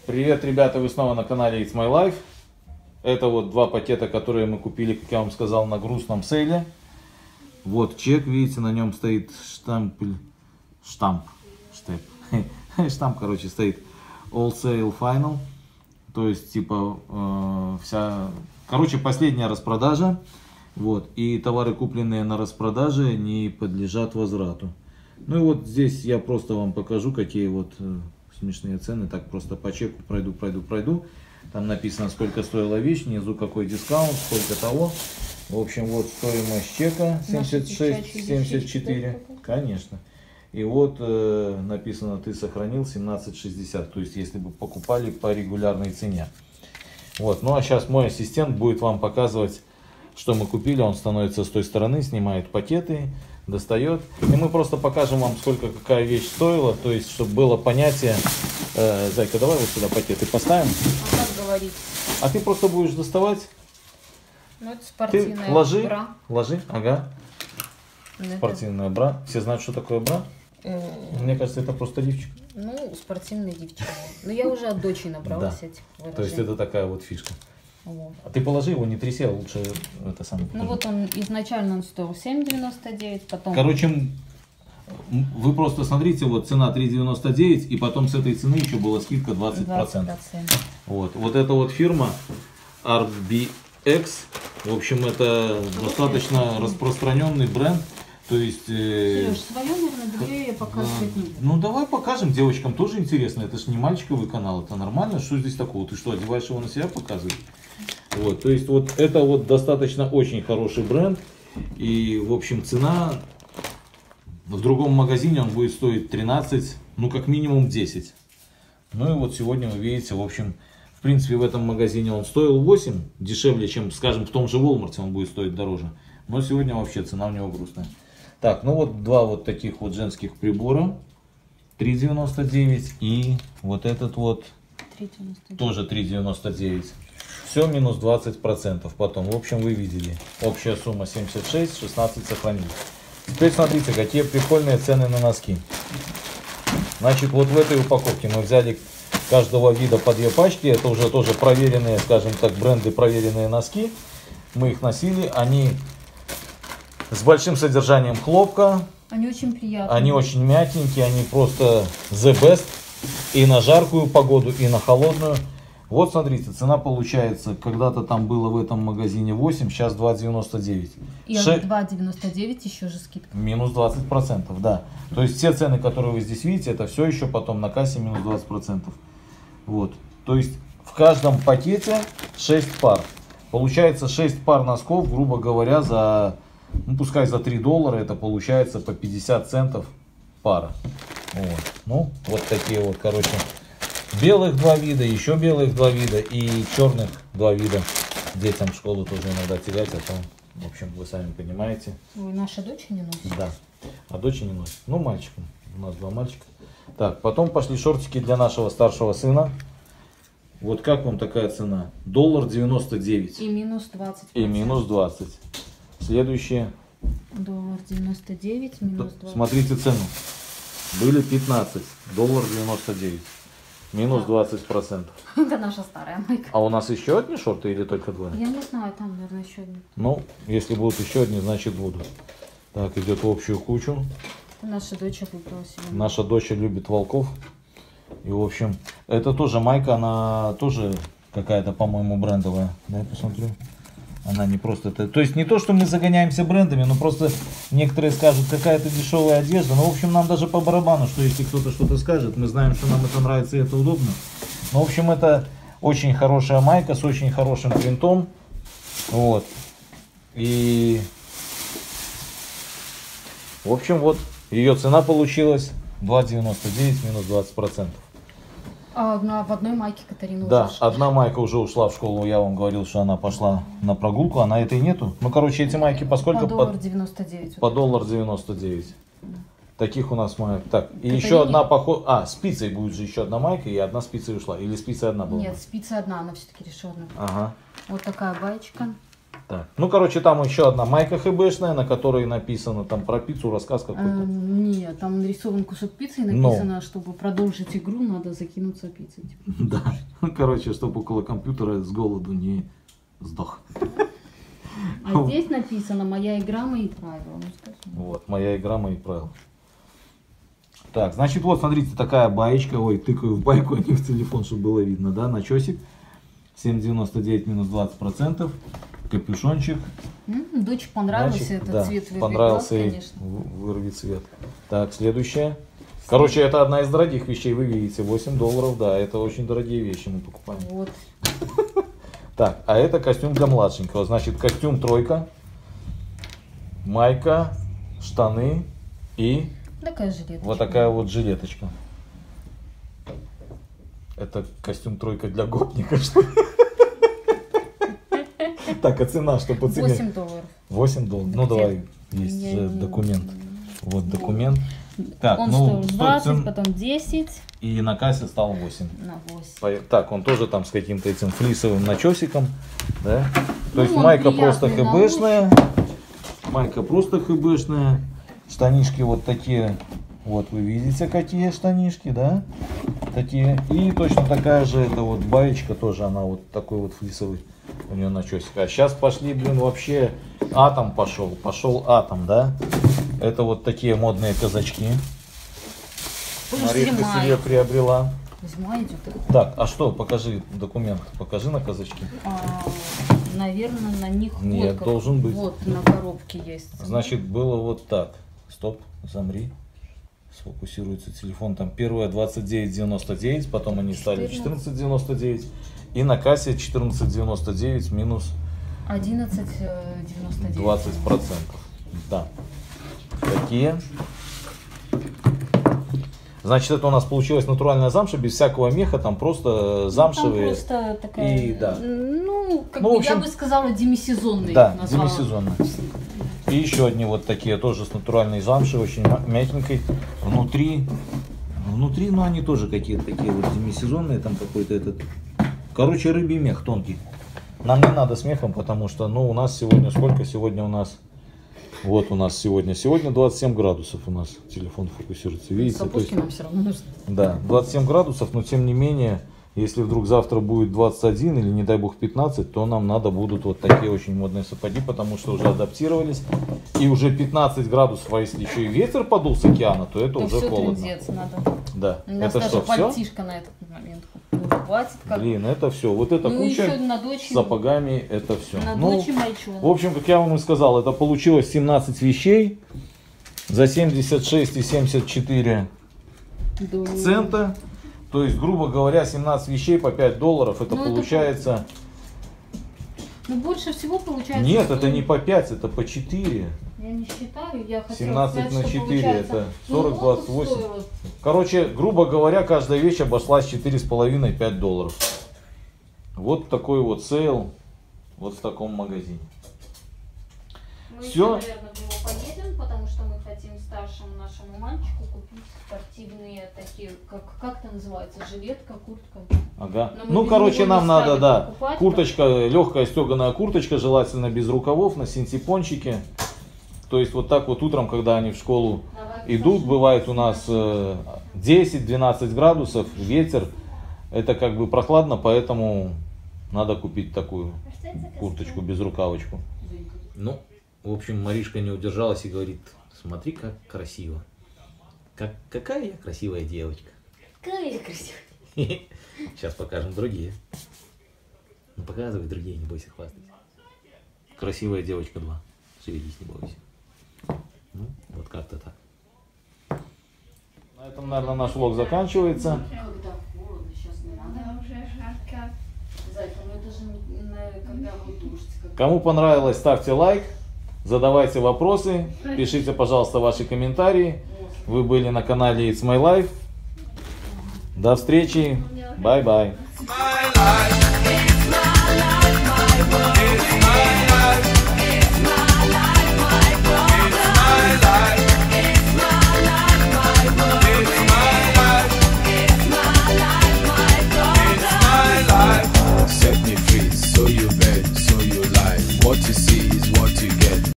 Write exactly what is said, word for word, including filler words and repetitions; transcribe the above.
Привет, ребята, вы снова на канале It's My Life. Это вот два пакета, которые мы купили, как я вам сказал, на грустном сейле. Вот чек, видите, на нем стоит штампель, штамп, штамп, штамп, короче, стоит All Sale Final. То есть, типа, э, вся, короче, последняя распродажа. Вот, и товары, купленные на распродаже, не подлежат возврату. Ну и вот здесь я просто вам покажу, какие вот э, смешные цены. Так, просто по чеку пройду, пройду, пройду. Там написано, сколько стоила вещь, внизу какой дискаунт, сколько того. В общем, вот стоимость чека семьдесят шесть семьдесят четыре. Конечно. И вот э, написано, ты сохранил семнадцать шестьдесят. То есть, если бы покупали по регулярной цене. Вот. Ну а сейчас мой ассистент будет вам показывать, что мы купили. Он становится с той стороны, снимает пакеты, достает. И мы просто покажем вам, сколько какая вещь стоила. То есть, чтобы было понятие. Э, Зайка, давай вот сюда пакеты поставим. А как говорить? А ты просто будешь доставать. Ну, это спортивная Ты ложи, бра. ложи, ага. Это... Спортивная бра. Все знают, что такое бра? Э... Мне кажется, это просто лифчик. Ну, спортивные девчонки. Но я уже от дочери набралась Да. этих выражений. То есть, это такая вот фишка. Вот. А ты положи его, не тряси, а лучше это самое. Ну вот он изначально он стоил семь девяносто девять, потом... Короче, вы просто смотрите, вот цена три девяносто девять, и потом с этой цены еще была скидка двадцать процентов. двадцать процентов. Вот, вот эта вот фирма ар би экс, в общем, это достаточно распространенный бренд. То есть... Э... Сереж, свое, наверное, белье я показывать не буду. Ну давай покажем, девочкам тоже интересно, это же не мальчиковый канал, это нормально, что здесь такого, ты что, одеваешь его на себя показывать? Вот, то есть вот это вот достаточно очень хороший бренд, и в общем цена в другом магазине он будет стоить тринадцать, ну как минимум десять. Ну и вот сегодня вы видите, в общем, в принципе в этом магазине он стоил восемь, дешевле, чем, скажем, в том же Walmart он будет стоить дороже, но сегодня вообще цена у него грустная. Так, ну вот два вот таких вот женских прибора, три девяносто девять, и вот этот вот три девяносто девять. тоже три девяносто девять. Все минус двадцать процентов потом. В общем, вы видели. Общая сумма семьдесят шесть, шестнадцать сохранились. Теперь смотрите, какие прикольные цены на носки. Значит, вот в этой упаковке мы взяли каждого вида по две пачки. Это уже тоже проверенные, скажем так, бренды, проверенные носки. Мы их носили. Они с большим содержанием хлопка. Они очень приятные. Они очень мягенькие, они просто the best. И на жаркую погоду, и на холодную. Вот смотрите, цена получается, когда-то там было в этом магазине восемь, сейчас два девяносто девять. И Ше... два девяносто девять еще же скидка. Минус двадцать процентов, да. То есть все цены, которые вы здесь видите, это все еще потом на кассе минус двадцать процентов. Вот. То есть в каждом пакете шесть пар. Получается шесть пар носков, грубо говоря, за, ну пускай за три доллара, это получается по пятьдесят центов пара. Вот. Ну, вот такие вот, короче, белых два вида, еще белых два вида и черных два вида. Детям в школу тоже иногда тягать, а то, в общем, вы сами понимаете. Ой, наша дочь не носит. Да, а дочь не носит. Ну, мальчикам. У нас два мальчика. Так, потом пошли шортики для нашего старшего сына. Вот как вам такая цена? Доллар девяносто девять. И минус двадцать. И минус двадцать. Следующие. Доллар девяносто девять, минус двадцать. Смотрите цену. Были пятнадцать. Доллар девяносто девять. Минус двадцать процентов. Это наша старая майка. А у нас еще одни шорты или только двое? Я не знаю, там, наверное, еще одни. Ну, если будут еще одни, значит будут. Так, идет в общую кучу. Это наша дочь выбрала сегодня. Наша дочь любит волков. И, в общем, это тоже майка, она тоже какая-то, по-моему, брендовая. Дай посмотрю. Она не просто... это, то есть не то, что мы загоняемся брендами, но просто некоторые скажут, какая-то дешевая одежда. Ну, в общем, нам даже по барабану, что если кто-то что-то скажет, мы знаем, что нам это нравится и это удобно. Ну, в общем, это очень хорошая майка с очень хорошим принтом. Вот. И... В общем, вот ее цена получилась два девяносто девять минус двадцать процентов. А одна, в одной майке Катарина Да, уже шла. одна майка уже ушла в школу, я вам говорил, что она пошла на прогулку, а на этой нету. Ну, короче, эти майки поскольку... По доллар девяносто девять. По доллар девяносто девять. Да. Таких у нас маек. Так, и Это еще не... одна поход... А, спицей будет же еще одна майка, и одна спицей ушла. Или спица одна была? Нет, спица одна, она все-таки решенная. Ага. Вот такая баечка. Так. Ну, короче, там еще одна майка хэбэшная, на которой написано там про пиццу, рассказ какой-то. А, нет, там нарисован кусок пиццы и Но. написано, чтобы продолжить игру, надо закинуться пиццей. Типа. Да. Короче, чтобы около компьютера с голоду не сдох. А здесь написано «Моя игра, мои правила». Ну, скажи. Вот, моя игра, мои правила. Так, значит, вот, смотрите, такая баечка. Ой, тыкаю в байку, а не в телефон, чтобы было видно, да, начесик. семь девяносто девять минус двадцать процентов. Капюшончик. М, Дочь понравился Значит, этот да, цвет вырви понравился глаз, и конечно. в- вырви цвет. Так, следующее. Короче, это одна из дорогих вещей, вы видите, восемь долларов, да, это очень дорогие вещи мы покупаем. Вот. Так, а это костюм для младшенького. Значит, костюм тройка, майка, штаны и Такая жилетка. вот такая вот жилеточка. Это костюм тройка для гопника, что ли? Так, а цена, что по цене? восемь долларов. восемь долларов. Ну Где? давай, есть Я же не- документ. Вот документ. Так, Он ну, стоил сто двадцать, цен- потом десять и на кассе стал восемь. на восемь. По- Так, он тоже там с каким-то этим флисовым начесиком, да? То Ну, есть он майка просто приятный на хэбэшная, майка просто хэбэшная, штанишки вот такие, вот вы видите какие штанишки, да? Такие. И точно такая же эта вот баечка тоже, она вот такой вот флисовый у нее начесик. А сейчас пошли, блин, вообще атом пошел, пошел атом, да? Это вот такие модные казачки. Маришка Зима. себе приобрела. Зима идет. Так, а что, покажи документ, покажи на казачки. А, наверное, на них Нет, вот как- должен быть. Вот на коробке есть. Значит, было вот так. Стоп, замри. Сфокусируется телефон. Там первое двадцать девять девяносто девять, потом они стали четырнадцать девяносто девять. И на кассе четырнадцать девяносто девять минус одиннадцать девяносто девять. двадцать процентов. Да. Такие. Значит, это у нас получилась натуральная замша, без всякого меха, там просто замшевые. Там просто такая, и да. ну, как Ну, в бы общем, я бы сказала, демисезонный. Да, назвала. демисезонный. И еще одни вот такие тоже с натуральной замшей, очень ма- мягенькой. Внутри, внутри, ну они тоже какие-то такие вот демисезонные, там какой-то этот, короче, рыбий мех тонкий. Нам не надо с мехом, потому что, ну, у нас сегодня, сколько сегодня у нас? Вот у нас сегодня, сегодня двадцать семь градусов у нас телефон фокусируется, видите? То есть, Сапожки нам все равно нужны. да, двадцать семь градусов, но тем не менее, если вдруг завтра будет двадцать один или не дай бог пятнадцать, то нам надо будут вот такие очень модные сапоги, потому что уже адаптировались. И уже пятнадцать градусов, а если еще и ветер подул с океана, то это Ну, уже все, холодно. трындец, надо. Да, У нас это даже что, все? пальтишко на этот момент уже хватит. Как... Блин, это все. Вот эта ну, еще куча на с дочь. сапогами, это все. На Ну, дочь мальчонок. в общем, как я вам и сказал, это получилось семнадцать вещей за семьдесят шесть и семьдесят четыре Да. цента. То есть, грубо говоря, семнадцать вещей по пять долларов. Это Ну, это получается... Ну, больше всего получается. Нет, что- это не по пять, это по четыре. Я не считаю, я хотела семнадцать сказать, на что четыре, получается, это ну, сорок, вот двадцать восемь. стоило. Короче, грубо говоря, каждая вещь обошлась четыре с половиной — пять долларов. Вот такой вот сейл вот в таком магазине. Мы Всё. еще, наверное, в него поедем, потому что мы хотим старшему нашему мальчику купить спортивные такие, как, как это называется, жилетка, куртка. Ага. Но мы Ну, без короче, него нам не надо, стали да, покупать, курточка, легкая стеганая курточка, желательно без рукавов, на синтепончике. То есть вот так вот утром, когда они в школу Давай, идут, Саша. бывает у нас э, десять-двенадцать градусов, ветер. Это как бы прохладно, поэтому надо купить такую курточку без рукавочку. Ну, в общем, Маришка не удержалась и говорит: смотри, как красиво. Как, какая я красивая девочка. Какая я красивая. Сейчас покажем другие. Ну, показывай другие, не бойся хвастаться. Красивая девочка два. Шевелись, не бойся. Ну, вот как-то так. На этом, наверное, наш влог заканчивается. Когда холодно, сейчас не надо. Да, уже жарко. Зайка, ну это же не, на- когда вот дождь. как- Кому понравилось, ставьте лайк, задавайте вопросы, пишите, пожалуйста, ваши комментарии. Вы были на канале It's My Life. До встречи. Бай-бай. Bye.